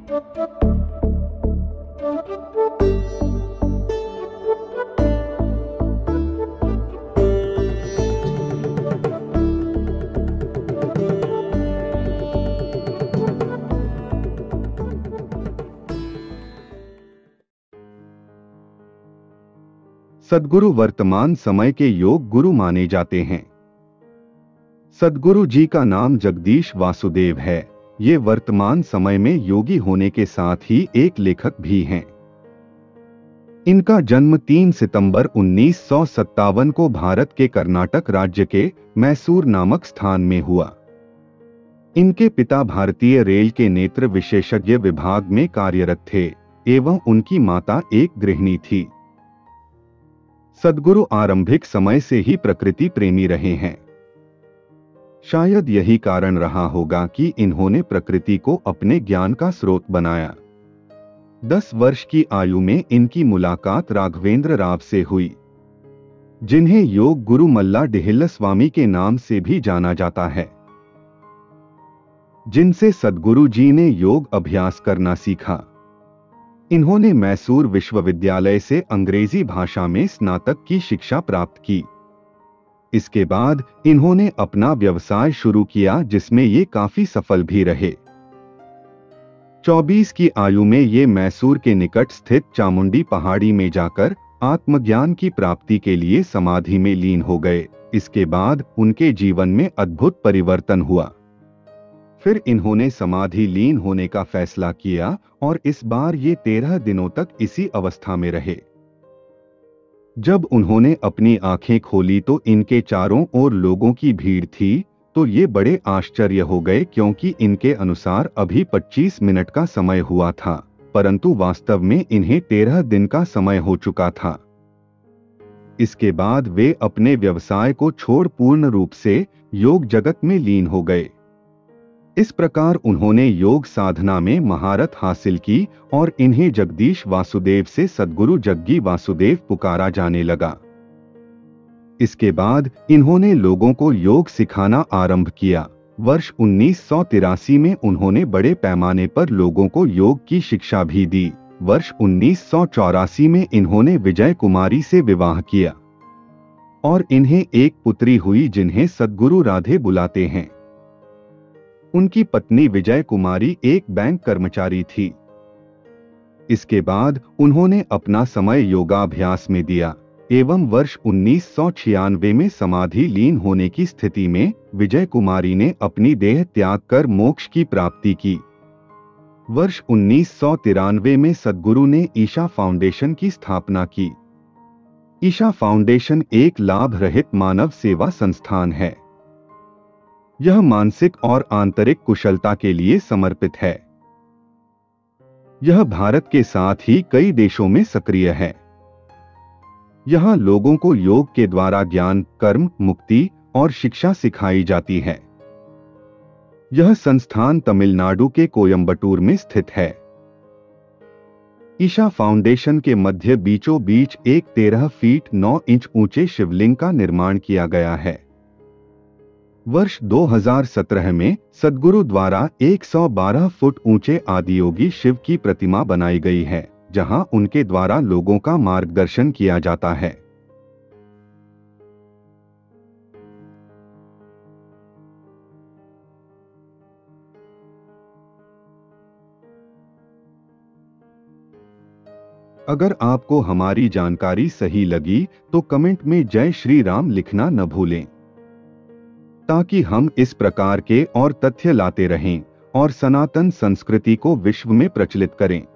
सद्गुरु वर्तमान समय के योग गुरु माने जाते हैं। सद्गुरु जी का नाम जगदीश वासुदेव है। ये वर्तमान समय में योगी होने के साथ ही एक लेखक भी हैं। इनका जन्म 3 सितंबर 1957 को भारत के कर्नाटक राज्य के मैसूर नामक स्थान में हुआ। इनके पिता भारतीय रेल के नेत्र विशेषज्ञ विभाग में कार्यरत थे एवं उनकी माता एक गृहिणी थी। सद्गुरु आरंभिक समय से ही प्रकृति प्रेमी रहे हैं। शायद यही कारण रहा होगा कि इन्होंने प्रकृति को अपने ज्ञान का स्रोत बनाया। 10 वर्ष की आयु में इनकी मुलाकात राघवेंद्र राव से हुई, जिन्हें योग गुरु मल्ला डिहिल्ल स्वामी के नाम से भी जाना जाता है, जिनसे सद्गुरु जी ने योग अभ्यास करना सीखा। इन्होंने मैसूर विश्वविद्यालय से अंग्रेजी भाषा में स्नातक की शिक्षा प्राप्त की। इसके बाद इन्होंने अपना व्यवसाय शुरू किया, जिसमें ये काफी सफल भी रहे। 24 की आयु में ये मैसूर के निकट स्थित चामुंडी पहाड़ी में जाकर आत्मज्ञान की प्राप्ति के लिए समाधि में लीन हो गए। इसके बाद उनके जीवन में अद्भुत परिवर्तन हुआ। फिर इन्होंने समाधि लीन होने का फैसला किया और इस बार ये 13 दिनों तक इसी अवस्था में रहे। जब उन्होंने अपनी आंखें खोली तो इनके चारों ओर लोगों की भीड़ थी, तो ये बड़े आश्चर्य हो गए, क्योंकि इनके अनुसार अभी 25 मिनट का समय हुआ था, परंतु वास्तव में इन्हें 13 दिन का समय हो चुका था। इसके बाद वे अपने व्यवसाय को छोड़ पूर्ण रूप से योग जगत में लीन हो गए। इस प्रकार उन्होंने योग साधना में महारत हासिल की और इन्हें जगदीश वासुदेव से सद्गुरु जग्गी वासुदेव पुकारा जाने लगा। इसके बाद इन्होंने लोगों को योग सिखाना आरंभ किया। वर्ष 1983 में उन्होंने बड़े पैमाने पर लोगों को योग की शिक्षा भी दी। वर्ष 1984 में इन्होंने विजय कुमारी से विवाह किया और इन्हें एक पुत्री हुई, जिन्हें सद्गुरु राधे बुलाते हैं। उनकी पत्नी विजय कुमारी एक बैंक कर्मचारी थी। इसके बाद उन्होंने अपना समय योगाभ्यास में दिया एवं वर्ष 1996 में समाधि लीन होने की स्थिति में विजय कुमारी ने अपनी देह त्याग कर मोक्ष की प्राप्ति की। वर्ष 1993 में सद्गुरु ने ईशा फाउंडेशन की स्थापना की। ईशा फाउंडेशन एक लाभ रहित मानव सेवा संस्थान है। यह मानसिक और आंतरिक कुशलता के लिए समर्पित है। यह भारत के साथ ही कई देशों में सक्रिय है। यहाँ लोगों को योग के द्वारा ज्ञान, कर्म, मुक्ति और शिक्षा सिखाई जाती है। यह संस्थान तमिलनाडु के कोयंबटूर में स्थित है। ईशा फाउंडेशन के मध्य बीचों बीच एक 13 फीट 9 इंच ऊंचे शिवलिंग का निर्माण किया गया है। वर्ष 2017 में सद्गुरु द्वारा 112 फुट ऊंचे आदियोगी शिव की प्रतिमा बनाई गई है, जहां उनके द्वारा लोगों का मार्गदर्शन किया जाता है। अगर आपको हमारी जानकारी सही लगी तो कमेंट में जय श्री राम लिखना न भूलें, ताकि हम इस प्रकार के और तथ्य लाते रहें और सनातन संस्कृति को विश्व में प्रचलित करें।